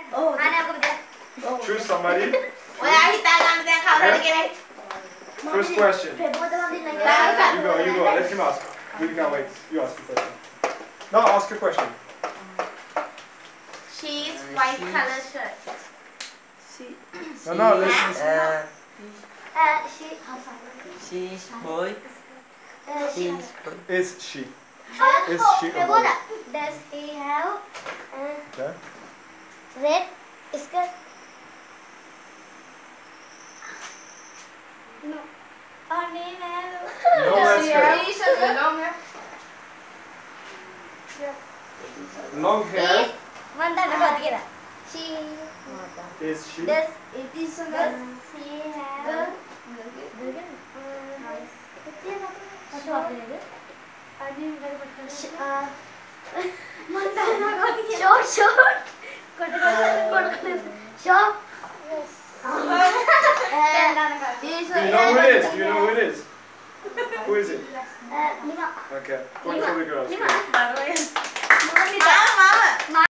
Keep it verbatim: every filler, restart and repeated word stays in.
Oh. Choose somebody. Yeah. First question. You go, you go. Let him ask. We can wait. You ask the question. Now ask a question. She's white color shirt. She. No, no, listen. Uh, Uh, she. she's boy. Uh, she. She's boy. Is she? Uh, Is she a boy? Rebecca, does he have uh, Yeah. red skirt? No. Only yellow. No red skirt. T-shirt long hair. Long hair. Mandan apa kira? She. Is she? Does it is does he have? Short, short. Short. Do you know who it is? Do you know who it is? Who is it? Uh, lima. Okay. Point for the girls. Lima. Mama, mama.